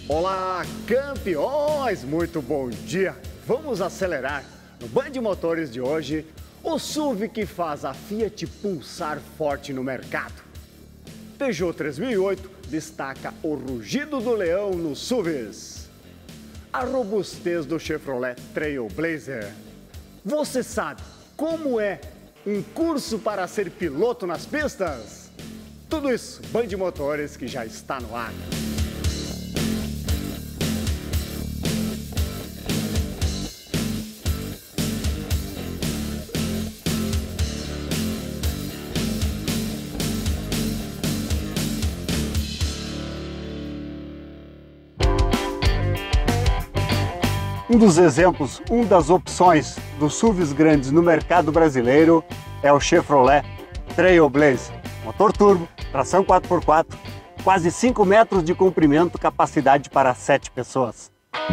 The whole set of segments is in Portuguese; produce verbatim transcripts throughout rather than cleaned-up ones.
Olá, campeões! Muito bom dia! Vamos acelerar. No Band Motores de hoje, o S U V que faz a Fiat pulsar forte no mercado. Peugeot três mil e oito destaca o rugido do leão nos S U Vs. A robustez do Chevrolet Trailblazer. Você sabe como é um curso para ser piloto nas pistas? Tudo isso, Band Motores, que já está no ar. Um dos exemplos, uma das opções dos S U Vs grandes no mercado brasileiro é o Chevrolet Trailblazer. Motor turbo, tração quatro por quatro, quase cinco metros de comprimento, capacidade para sete pessoas.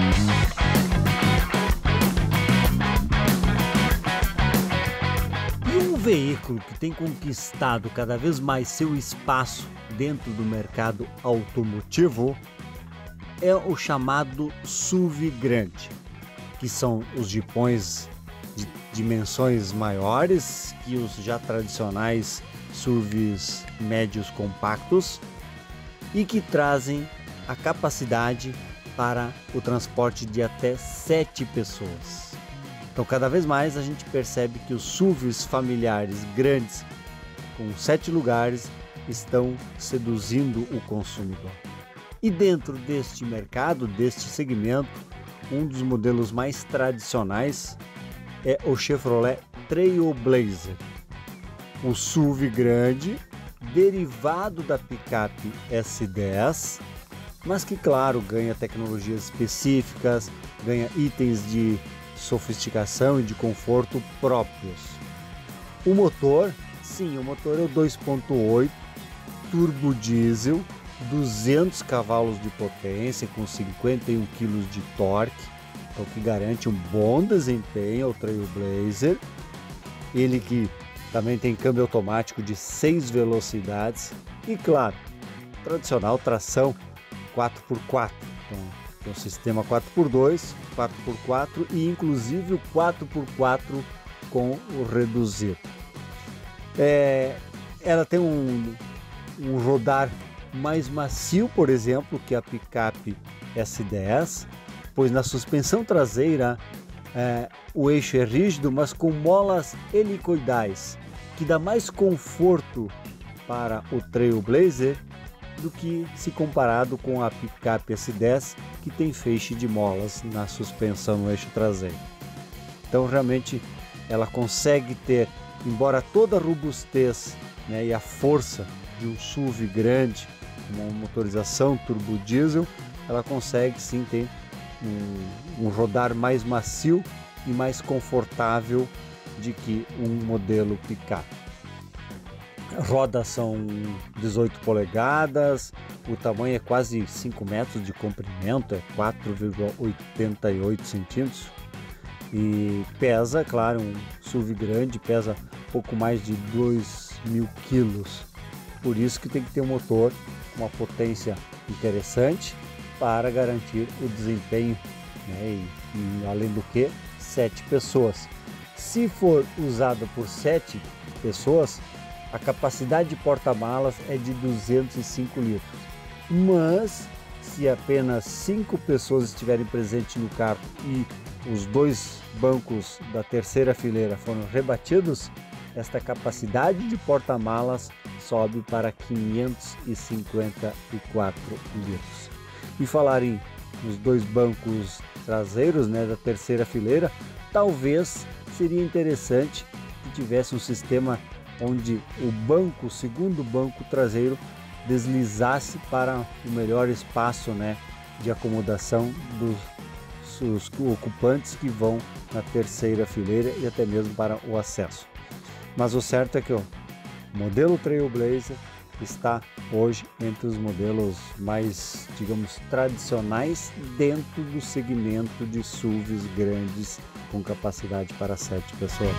E um veículo que tem conquistado cada vez mais seu espaço dentro do mercado automotivo é o chamado S U V grande, que são os jipões de dimensões maiores que os já tradicionais S U Vs médios compactos e que trazem a capacidade para o transporte de até sete pessoas. Então, cada vez mais a gente percebe que os S U Vs familiares grandes com sete lugares estão seduzindo o consumidor. E dentro deste mercado, deste segmento, um dos modelos mais tradicionais é o Chevrolet Trailblazer, um S U V grande, derivado da picape S dez, mas que, claro, ganha tecnologias específicas, ganha itens de sofisticação e de conforto próprios. O motor, sim, o motor é o dois ponto oito turbo diesel, duzentos cavalos de potência com cinquenta e um quilos de torque, o que garante um bom desempenho ao Trailblazer. Ele que também tem câmbio automático de seis velocidades e, claro, tradicional tração quatro por quatro. Então, tem o sistema quatro por dois, quatro por quatro e inclusive o quatro por quatro com o reduzido. É, ela tem um, um rodar mais macio, por exemplo, que a picape S dez, pois na suspensão traseira é, o eixo é rígido, mas com molas helicoidais, que dá mais conforto para o Trailblazer do que se comparado com a picape S dez, que tem feixe de molas na suspensão no eixo traseiro. Então, realmente, ela consegue ter, embora toda a robustez, né, e a força de um S U V grande, uma motorização turbo diesel, ela consegue sim ter um, um rodar mais macio e mais confortável de que um modelo picape. Rodas são dezoito polegadas, o tamanho é quase cinco metros de comprimento, é quatro vírgula oitenta e oito centímetros e pesa, claro, um S U V grande pesa pouco mais de dois mil quilos, por isso que tem que ter um motor com uma potência interessante para garantir o desempenho, né? e, e além do que, sete pessoas. Se for usado por sete pessoas, a capacidade de porta-malas é de duzentos e cinco litros, mas se apenas cinco pessoas estiverem presentes no carro e os dois bancos da terceira fileira foram rebatidos, esta capacidade de porta-malas sobe para quinhentos e cinquenta e quatro litros. E falar em os dois bancos traseiros, né, da terceira fileira, talvez seria interessante que tivesse um sistema onde o banco, o segundo banco traseiro, deslizasse para o melhor espaço, né, de acomodação dos, dos ocupantes que vão na terceira fileira e até mesmo para o acesso. Mas o certo é que o modelo Trailblazer está hoje entre os modelos mais, digamos, tradicionais dentro do segmento de S U Vs grandes com capacidade para sete pessoas.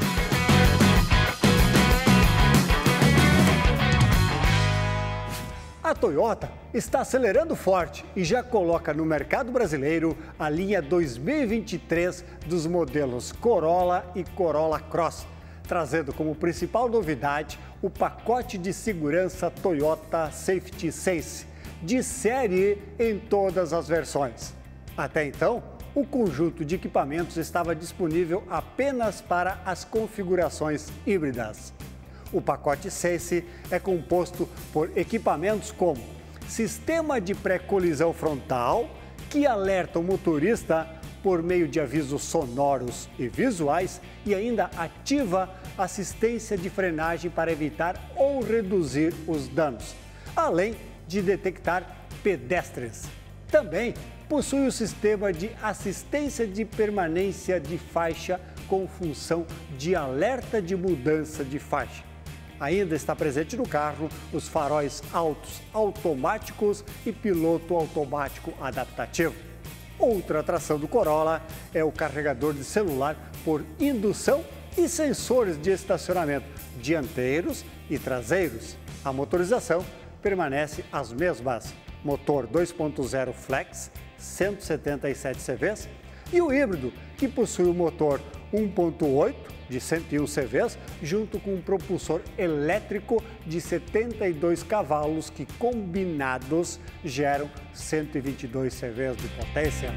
Toyota está acelerando forte e já coloca no mercado brasileiro a linha dois mil e vinte e três dos modelos Corolla e Corolla Cross, trazendo como principal novidade o pacote de segurança Toyota Safety Sense, de série em todas as versões. Até então, o conjunto de equipamentos estava disponível apenas para as configurações híbridas. O pacote Sense é composto por equipamentos como sistema de pré-colisão frontal, que alerta o motorista por meio de avisos sonoros e visuais e ainda ativa assistência de frenagem para evitar ou reduzir os danos, além de detectar pedestres. Também possui o sistema de assistência de permanência de faixa com função de alerta de mudança de faixa. Ainda está presente no carro os faróis altos automáticos e piloto automático adaptativo. Outra atração do Corolla é o carregador de celular por indução e sensores de estacionamento dianteiros e traseiros. A motorização permanece as mesmas: motor dois ponto zero Flex, cento e setenta e sete C Vs, e o híbrido, que possui o motor um ponto oito de cento e um C Vs, junto com um propulsor elétrico de setenta e dois cavalos que combinados geram cento e vinte e dois C Vs de potência.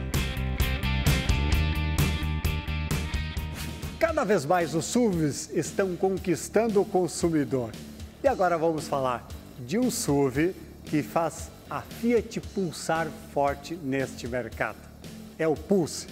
Cada vez mais os S U Vs estão conquistando o consumidor. E agora vamos falar de um S U V que faz a Fiat pulsar forte neste mercado. É o Pulse.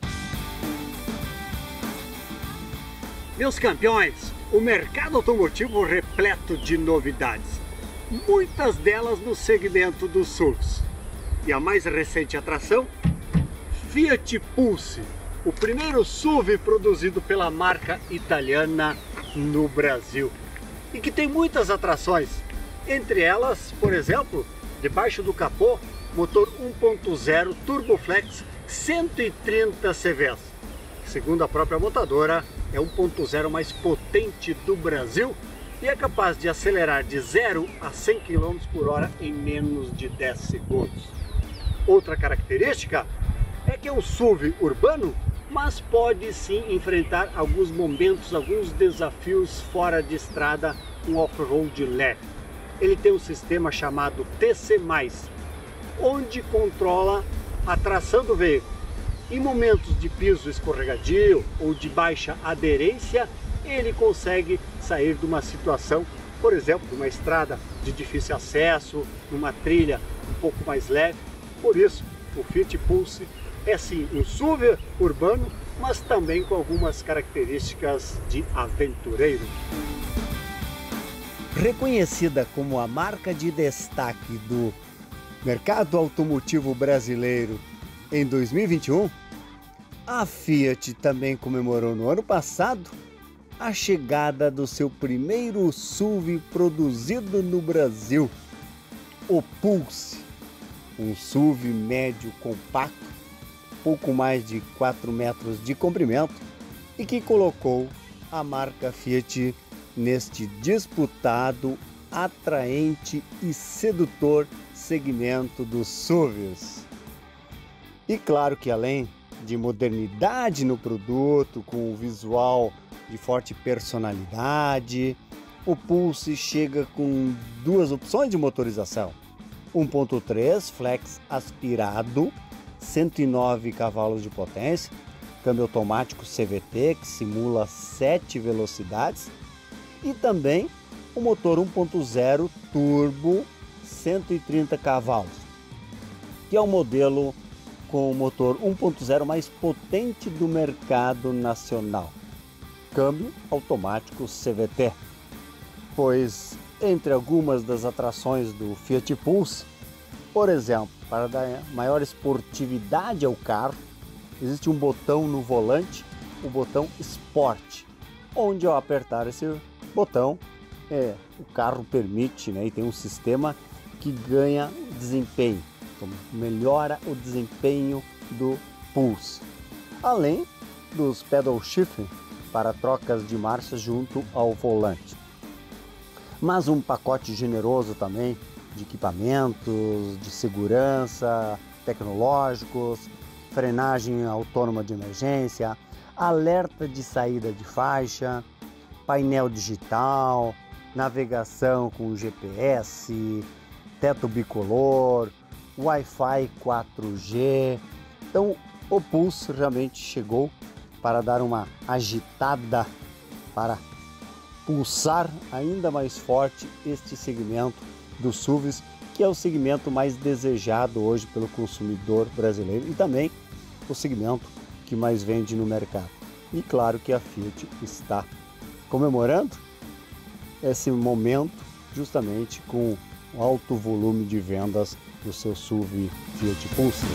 Meus campeões, o mercado automotivo repleto de novidades, muitas delas no segmento dos S U Vs. E a mais recente atração, Fiat Pulse, o primeiro S U V produzido pela marca italiana no Brasil. E que tem muitas atrações, entre elas, por exemplo, debaixo do capô, motor um ponto zero Turboflex cento e trinta C Vs. Segundo a própria montadora, é um ponto zero mais potente do Brasil e é capaz de acelerar de zero a cem quilômetros por hora em menos de dez segundos. Outra característica é que é um S U V urbano, mas pode sim enfrentar alguns momentos, alguns desafios fora de estrada, um off-road leve. Ele tem um sistema chamado T C mais, onde controla a tração do veículo. Em momentos de piso escorregadio ou de baixa aderência, ele consegue sair de uma situação, por exemplo, de uma estrada de difícil acesso, numa trilha um pouco mais leve. Por isso, o Fiat Pulse é sim um S U V urbano, mas também com algumas características de aventureiro. Reconhecida como a marca de destaque do mercado automotivo brasileiro em dois mil e vinte e um, a Fiat também comemorou no ano passado a chegada do seu primeiro S U V produzido no Brasil, o Pulse, um S U V médio compacto, pouco mais de quatro metros de comprimento e que colocou a marca Fiat neste disputado, atraente e sedutor segmento dos S U Vs. E claro que além de modernidade no produto, com o visual de forte personalidade, o Pulse chega com duas opções de motorização. um ponto três Flex aspirado, cento e nove cavalos de potência, câmbio automático C V T que simula sete velocidades, e também o motor um ponto zero turbo, cento e trinta cavalos, que é o modelo com o motor um ponto zero mais potente do mercado nacional, câmbio automático C V T. Pois entre algumas das atrações do Fiat Pulse, por exemplo, para dar maior esportividade ao carro, existe um botão no volante, o botão Sport, onde ao apertar esse botão, é, o carro permite, né, e tem um sistema que ganha desempenho, então melhora o desempenho do Pulse, além dos pedal shift para trocas de marcha junto ao volante. Mas um pacote generoso também de equipamentos, de segurança, tecnológicos, frenagem autônoma de emergência, alerta de saída de faixa, painel digital, navegação com G P S, teto bicolor, Wi-Fi quatro G. Então o Pulse realmente chegou para dar uma agitada, para pulsar ainda mais forte este segmento dos S U Vs, que é o segmento mais desejado hoje pelo consumidor brasileiro e também o segmento que mais vende no mercado. E claro que a Fiat está comemorando esse momento justamente com o alto volume de vendas do seu S U V Fiat Pulse.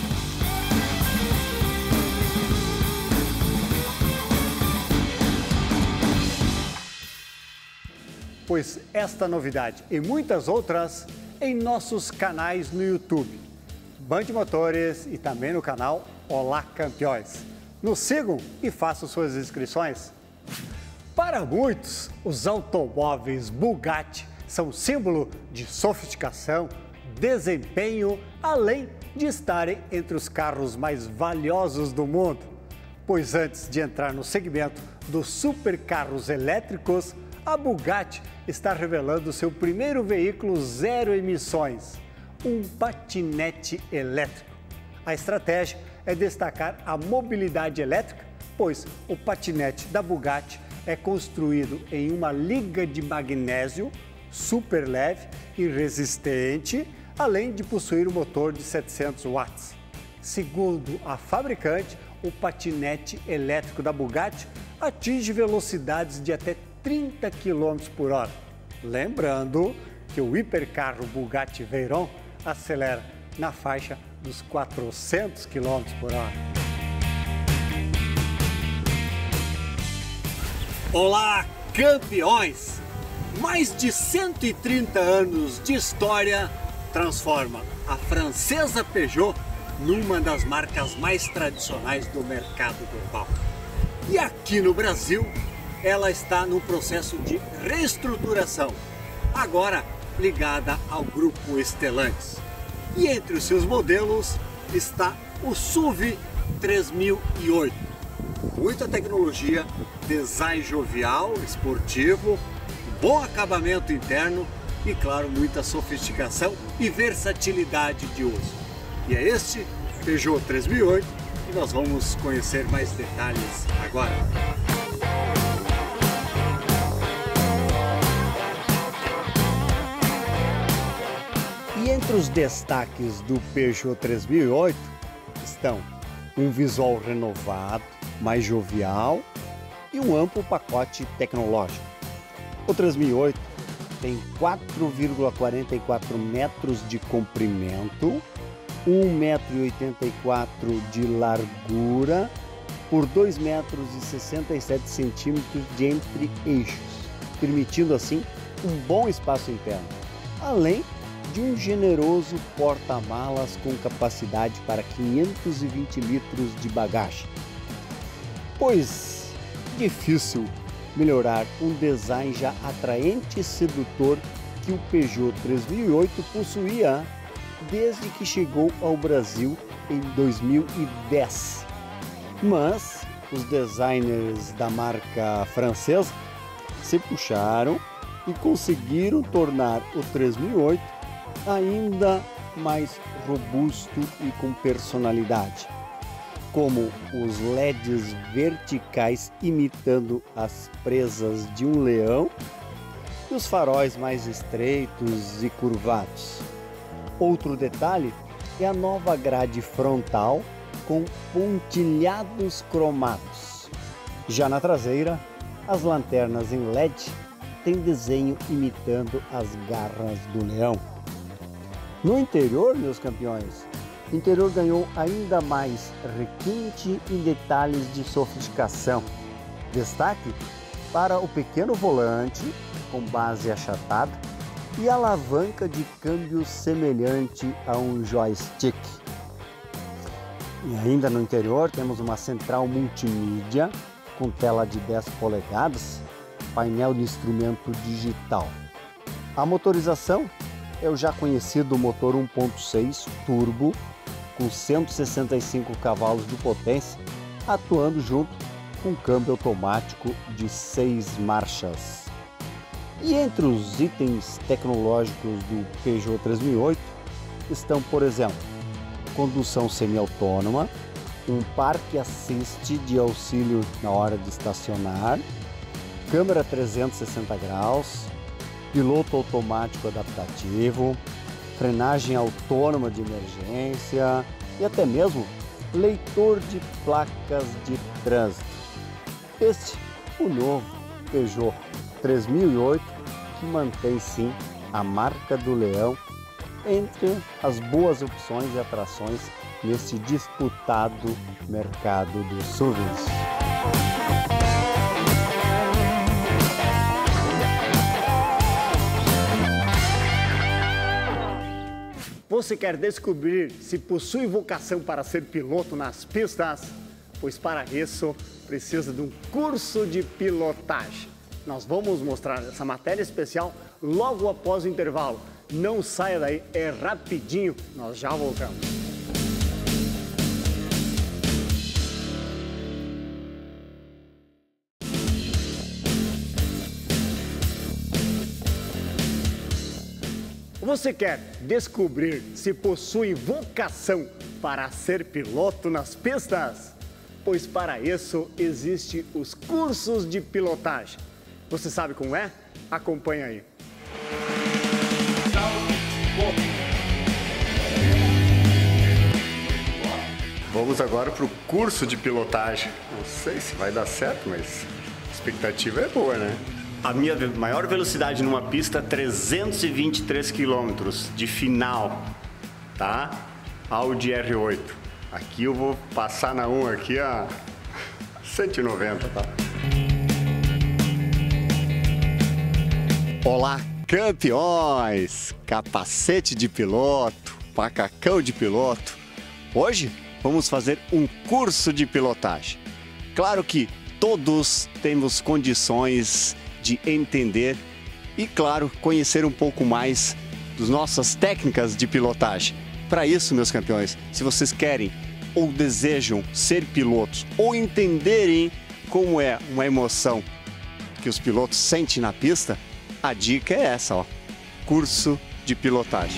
Pois esta novidade e muitas outras em nossos canais no YouTube, Band Motores e também no canal Olá Campeões. Nos sigam e façam suas inscrições. Para muitos, os automóveis Bugatti são símbolo de sofisticação, desempenho, além de estarem entre os carros mais valiosos do mundo. Pois antes de entrar no segmento dos supercarros elétricos, a Bugatti está revelando seu primeiro veículo zero emissões, um patinete elétrico. A estratégia é destacar a mobilidade elétrica, pois o patinete da Bugatti é construído em uma liga de magnésio super leve e resistente, além de possuir um motor de setecentos watts. Segundo a fabricante, o patinete elétrico da Bugatti atinge velocidades de até trinta quilômetros por hora. Lembrando que o hipercarro Bugatti Veyron acelera na faixa dos quatrocentos quilômetros por hora. Olá, campeões! Mais de cento e trinta anos de história transforma a francesa Peugeot numa das marcas mais tradicionais do mercado global. E aqui no Brasil, ela está no processo de reestruturação, agora ligada ao grupo Stellantis. E entre os seus modelos está o S U V três mil e oito. Muita tecnologia, design jovial, esportivo, bom acabamento interno e, claro, muita sofisticação e versatilidade de uso. E é este Peugeot três mil e oito que nós vamos conhecer mais detalhes agora. E entre os destaques do Peugeot três mil e oito estão um visual renovado, mais jovial e um amplo pacote tecnológico. O três mil e oito tem quatro vírgula quarenta e quatro metros de comprimento, um metro e oitenta e quatro de largura por dois metros e sessenta e sete centímetros de entre-eixos, permitindo assim um bom espaço interno, além de um generoso porta-malas com capacidade para quinhentos e vinte litros de bagagem. Pois difícil melhorar um design já atraente e sedutor que o Peugeot três mil e oito possuía desde que chegou ao Brasil em dois mil e dez. Mas os designers da marca francesa se puxaram e conseguiram tornar o três mil e oito ainda mais robusto e com personalidade, como os L E Ds verticais imitando as presas de um leão e os faróis mais estreitos e curvados. Outro detalhe é a nova grade frontal com pontilhados cromados. Já na traseira, as lanternas em L E D têm desenho imitando as garras do leão. No interior, meus campeões, o interior ganhou ainda mais requinte em detalhes de sofisticação. Destaque para o pequeno volante com base achatada e alavanca de câmbio semelhante a um joystick. E ainda no interior temos uma central multimídia com tela de dez polegadas, painel de instrumento digital. A motorização é o já conhecido motor um ponto seis turbo com cento e sessenta e cinco cavalos de potência, atuando junto com câmbio automático de seis marchas. E entre os itens tecnológicos do Peugeot três mil e oito estão, por exemplo, condução semi-autônoma, um parque assist de auxílio na hora de estacionar, câmera trezentos e sessenta graus, piloto automático adaptativo, frenagem autônoma de emergência e até mesmo leitor de placas de trânsito. Este, o novo Peugeot três mil e oito, que mantém sim a marca do leão entre as boas opções e atrações nesse disputado mercado dos S U Vs. Você quer descobrir se possui vocação para ser piloto nas pistas? Pois para isso precisa de um curso de pilotagem. Nós vamos mostrar essa matéria especial logo após o intervalo. Não saia daí, é rapidinho, nós já voltamos. Você quer descobrir se possui vocação para ser piloto nas pistas? Pois para isso existem os cursos de pilotagem. Você sabe como é? Acompanha aí. Vamos agora para o curso de pilotagem. Não sei se vai dar certo, mas a expectativa é boa, né? A minha maior velocidade numa pista é trezentos e vinte e três quilômetros de final, tá? Audi R oito. Aqui eu vou passar na um aqui a cento e noventa, tá? Olá, campeões! Capacete de piloto, macacão de piloto. Hoje vamos fazer um curso de pilotagem. Claro que todos temos condições de entender e, claro, conhecer um pouco mais das nossas técnicas de pilotagem. Para isso, meus campeões, se vocês querem ou desejam ser pilotos ou entenderem como é uma emoção que os pilotos sentem na pista, a dica é essa, ó, curso de pilotagem.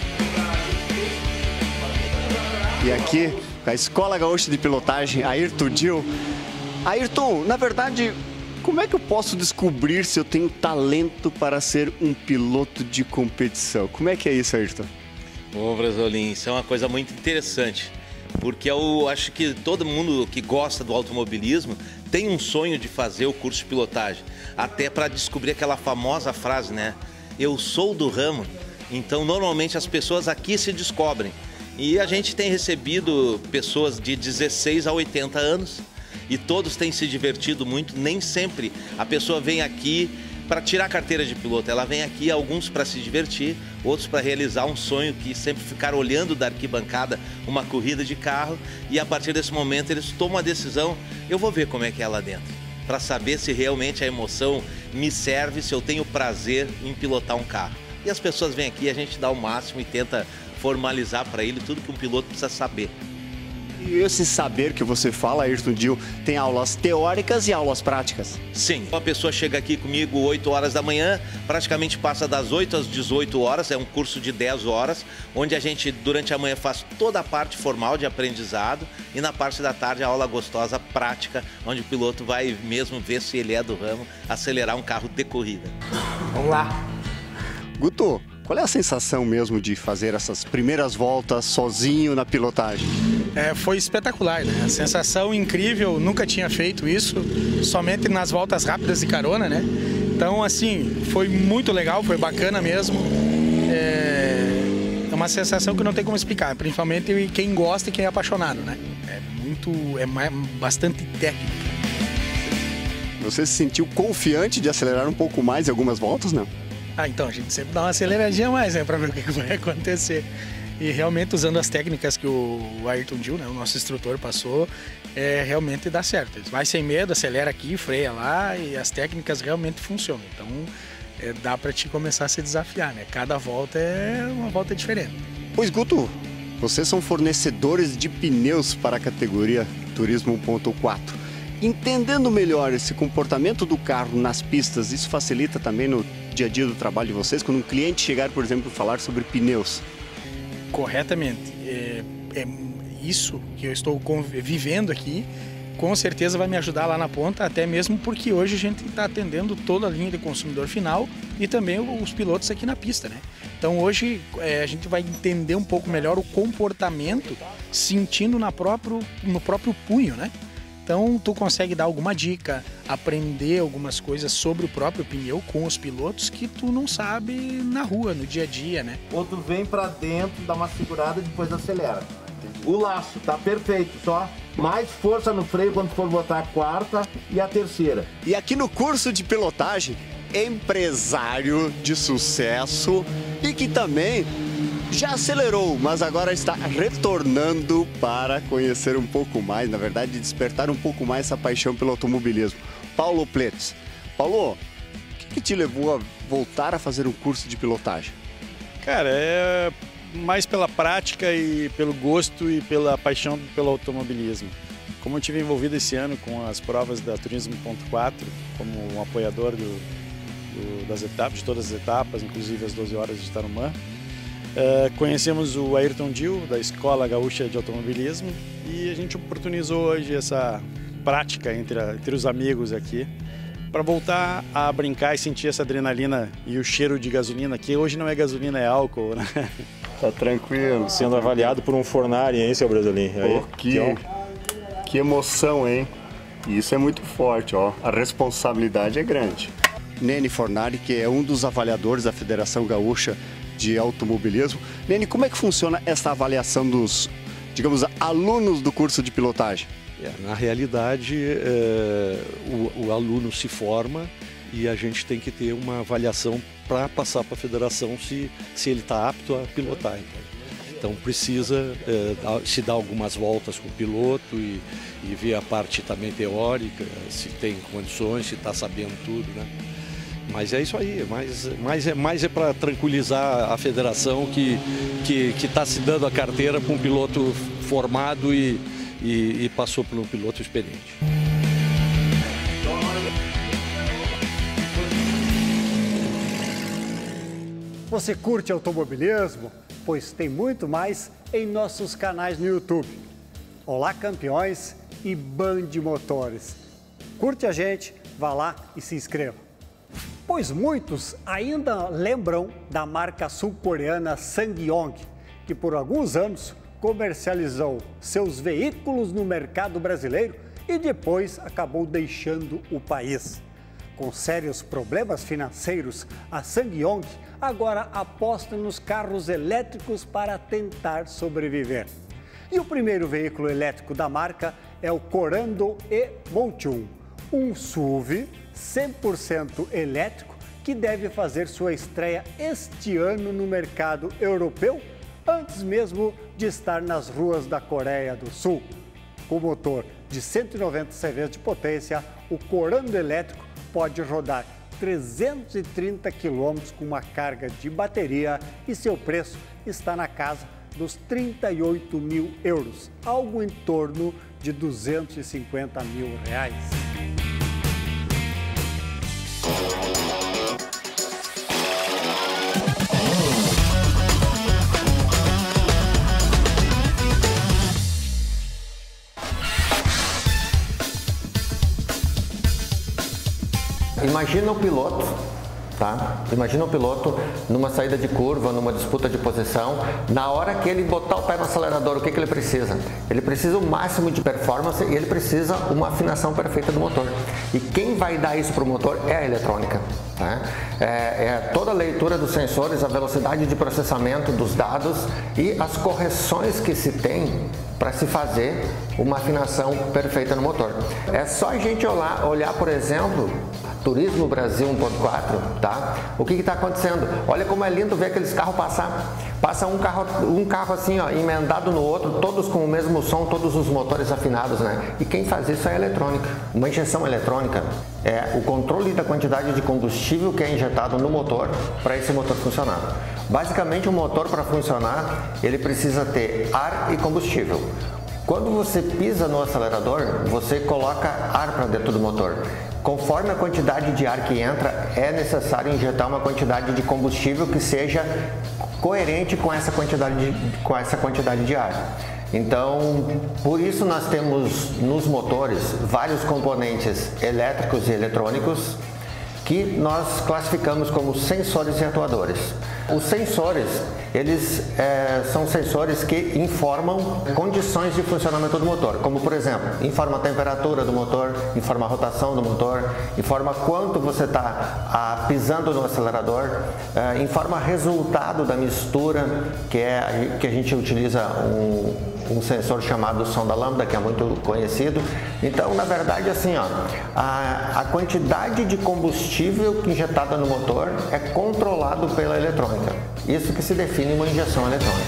E aqui, a Escola Gaúcha de Pilotagem, Ayrton Gil. Ayrton, na verdade, como é que eu posso descobrir se eu tenho talento para ser um piloto de competição? Como é que é isso, Ayrton? Bom, Brasolim, isso é uma coisa muito interessante, porque eu acho que todo mundo que gosta do automobilismo tem um sonho de fazer o curso de pilotagem, até para descobrir aquela famosa frase, né? Eu sou do ramo, então normalmente as pessoas aqui se descobrem. E a gente tem recebido pessoas de dezesseis a oitenta anos, e todos têm se divertido muito. Nem sempre a pessoa vem aqui para tirar a carteira de piloto, ela vem aqui, alguns para se divertir, outros para realizar um sonho, que sempre ficar olhando da arquibancada uma corrida de carro, e a partir desse momento eles tomam a decisão, eu vou ver como é que é lá dentro, para saber se realmente a emoção me serve, se eu tenho prazer em pilotar um carro. E as pessoas vêm aqui, a gente dá o máximo e tenta formalizar para ele tudo que um piloto precisa saber. E esse saber que você fala, Ayrton Gil, tem aulas teóricas e aulas práticas? Sim. A pessoa chega aqui comigo oito horas da manhã, praticamente passa das oito às dezoito horas, é um curso de dez horas, onde a gente, durante a manhã, faz toda a parte formal de aprendizado, e na parte da tarde a aula gostosa, prática, onde o piloto vai mesmo ver se ele é do ramo, acelerar um carro de corrida. Vamos lá. Guto, qual é a sensação mesmo de fazer essas primeiras voltas sozinho na pilotagem? É, foi espetacular, né? A sensação incrível, nunca tinha feito isso, somente nas voltas rápidas de carona, né? Então, assim, foi muito legal, foi bacana mesmo. É, é uma sensação que não tem como explicar, principalmente quem gosta e quem é apaixonado, né? É muito, é bastante técnico. Você se sentiu confiante de acelerar um pouco mais em algumas voltas, não? Ah, então, a gente sempre dá uma aceleradinha a mais, né, para ver o que vai acontecer. E realmente, usando as técnicas que o Ayrton Gil, né, o nosso instrutor, passou, é, realmente dá certo. Vai sem medo, acelera aqui, freia lá, e as técnicas realmente funcionam. Então, é, dá para te começar a se desafiar, né? Cada volta é uma volta diferente. Pois, Guto, vocês são fornecedores de pneus para a categoria Turismo um ponto quatro. Entendendo melhor esse comportamento do carro nas pistas, isso facilita também no dia a dia do trabalho de vocês, quando um cliente chegar, por exemplo, falar sobre pneus? Corretamente. É, é isso que eu estou vivendo aqui, com certeza vai me ajudar lá na ponta, até mesmo porque hoje a gente está atendendo toda a linha de consumidor final e também os pilotos aqui na pista, né? Então hoje é, a gente vai entender um pouco melhor o comportamento, sentindo na próprio, no próprio punho, né? Então tu consegue dar alguma dica, aprender algumas coisas sobre o próprio pneu com os pilotos que tu não sabe na rua, no dia a dia, né? Ou tu vem pra dentro, dá uma segurada e depois acelera. O laço tá perfeito, só mais força no freio quando for botar a quarta e a terceira. E aqui no curso de pilotagem, empresário de sucesso e que também já acelerou, mas agora está retornando para conhecer um pouco mais, na verdade, despertar um pouco mais essa paixão pelo automobilismo. Paulo Pletz. Paulo, o que, que te levou a voltar a fazer um curso de pilotagem? Cara, é mais pela prática e pelo gosto e pela paixão pelo automobilismo. Como eu estive envolvido esse ano com as provas da Turismo um ponto quatro, como um apoiador do, do, das etapas, de todas as etapas, inclusive as doze horas de Tarumã, Uh, conhecemos o Ayrton Dil, da Escola Gaúcha de Automobilismo, e a gente oportunizou hoje essa prática entre, a, entre os amigos aqui, para voltar a brincar e sentir essa adrenalina e o cheiro de gasolina, que hoje não é gasolina, é álcool, né? Tá tranquilo. Sendo avaliado por um Fornari, hein, seu Brasolim? Pô, que, que emoção, hein? E isso é muito forte, ó. A responsabilidade é grande. Nene Fornari, que é um dos avaliadores da Federação Gaúcha de Automobilismo. Nene, como é que funciona essa avaliação dos, digamos, alunos do curso de pilotagem? É, na realidade, é, o, o aluno se forma e a gente tem que ter uma avaliação para passar para a federação se, se ele está apto a pilotar. Então, então precisa é, se dar algumas voltas com o piloto e, e ver a parte também teórica, se tem condições, se está sabendo tudo, né? Mas é isso aí, mais, mais é, mais é para tranquilizar a federação que que que está se dando a carteira para um piloto formado e, e, e passou por um piloto experiente. Você curte automobilismo? Pois tem muito mais em nossos canais no YouTube. Olá Campeões e Band Motores. Curte a gente, vá lá e se inscreva. Pois muitos ainda lembram da marca sul-coreana SsangYong, que por alguns anos comercializou seus veículos no mercado brasileiro e depois acabou deixando o país. Com sérios problemas financeiros, a SsangYong agora aposta nos carros elétricos para tentar sobreviver. E o primeiro veículo elétrico da marca é o Corando E Multium, um S U V cem por cento elétrico que deve fazer sua estreia este ano no mercado europeu, antes mesmo de estar nas ruas da Coreia do Sul. Com motor de cento e noventa C Vs de potência, o Corando elétrico pode rodar trezentos e trinta quilômetros com uma carga de bateria e seu preço está na casa dos trinta e oito mil euros, algo em torno de duzentos e cinquenta mil reais. Imagina o piloto, tá? Imagina o piloto numa saída de curva, numa disputa de posição, na hora que ele botar o pé no acelerador, o que, que ele precisa? Ele precisa o máximo de performance e ele precisa uma afinação perfeita do motor. E quem vai dar isso para o motor é a eletrônica. Tá? É, é toda a leitura dos sensores, a velocidade de processamento dos dados e as correções que se tem para se fazer uma afinação perfeita no motor. É só a gente olhar, olhar por exemplo, Turismo Brasil um ponto quatro, tá? O que está acontecendo? Olha como é lindo ver aqueles carros passar. Passa um carro, um carro assim, ó, emendado no outro, todos com o mesmo som, todos os motores afinados, né? E quem faz isso é a eletrônica. Uma injeção eletrônica é o controle da quantidade de combustível que é injetado no motor para esse motor funcionar. Basicamente, o motor, para funcionar, ele precisa ter ar e combustível. Quando você pisa no acelerador, você coloca ar para dentro do motor. Conforme a quantidade de ar que entra, é necessário injetar uma quantidade de combustível que seja coerente com essa quantidade de, com essa quantidade de ar. Então, por isso nós temos nos motores vários componentes elétricos e eletrônicos que nós classificamos como sensores e atuadores. Os sensores, eles é, são sensores que informam condições de funcionamento do motor, como por exemplo, informa a temperatura do motor, informa a rotação do motor, informa quanto você está pisando no acelerador, é, informa resultado da mistura, que, é, que a gente utiliza um, um sensor chamado sonda lambda, que é muito conhecido. Então, na verdade, assim, ó, a, a quantidade de combustível injetada no motor é controlado pela eletrônica. Isso que se define uma injeção eletrônica.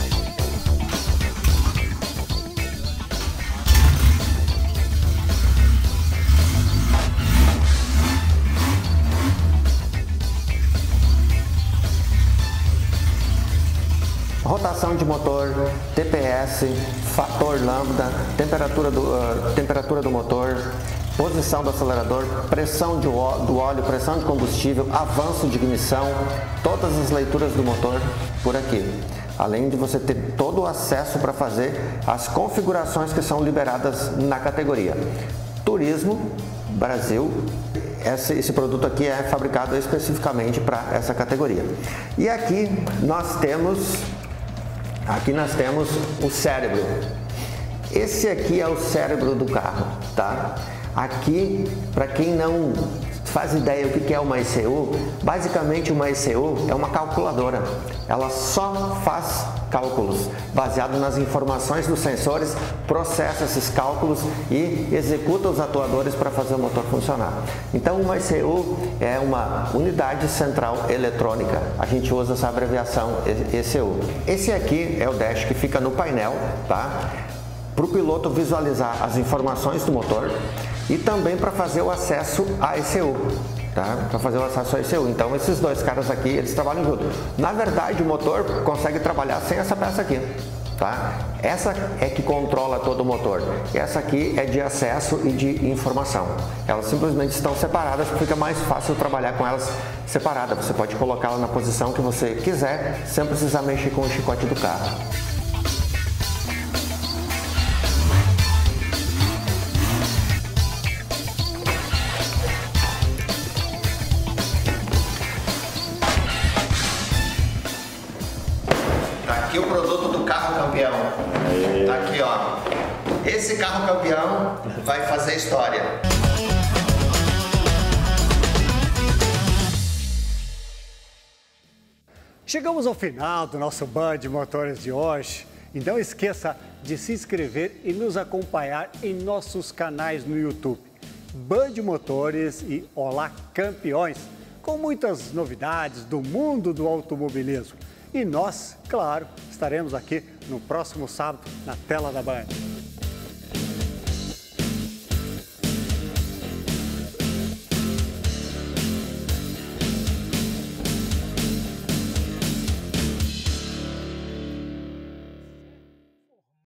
Rotação de motor, T P S, fator lambda, temperatura do, uh, temperatura do motor, posição do acelerador, pressão de óleo, do óleo, pressão de combustível, avanço de ignição, todas as leituras do motor por aqui. Além de você ter todo o acesso para fazer as configurações que são liberadas na categoria. Turismo, Brasil, esse, esse produto aqui é fabricado especificamente para essa categoria. E aqui nós temos, aqui nós temos o cérebro. Esse aqui é o cérebro do carro, tá? Aqui, para quem não faz ideia o que é uma E C U, basicamente uma E C U é uma calculadora. Ela só faz cálculos baseado nas informações dos sensores, processa esses cálculos e executa os atuadores para fazer o motor funcionar. Então, uma E C U é uma unidade central eletrônica. A gente usa essa abreviação E C U. Esse aqui é o dash que fica no painel, tá? Para o piloto visualizar as informações do motor e também para fazer o acesso à E C U, tá? Para fazer o acesso à E C U. Então, esses dois caras aqui, eles trabalham junto. Na verdade, o motor consegue trabalhar sem essa peça aqui, tá? Essa é que controla todo o motor. Essa aqui é de acesso e de informação. Elas simplesmente estão separadas, fica mais fácil trabalhar com elas separadas. Você pode colocá-la na posição que você quiser, sem precisar mexer com o chicote do carro. Aqui o produto do carro campeão. Tá aqui, ó. Esse carro campeão vai fazer história. Chegamos ao final do nosso Band Motores de hoje. E não esqueça de se inscrever e nos acompanhar em nossos canais no YouTube. Band Motores e Olá Campeões, com muitas novidades do mundo do automobilismo. E nós, claro, estaremos aqui no próximo sábado na tela da Band.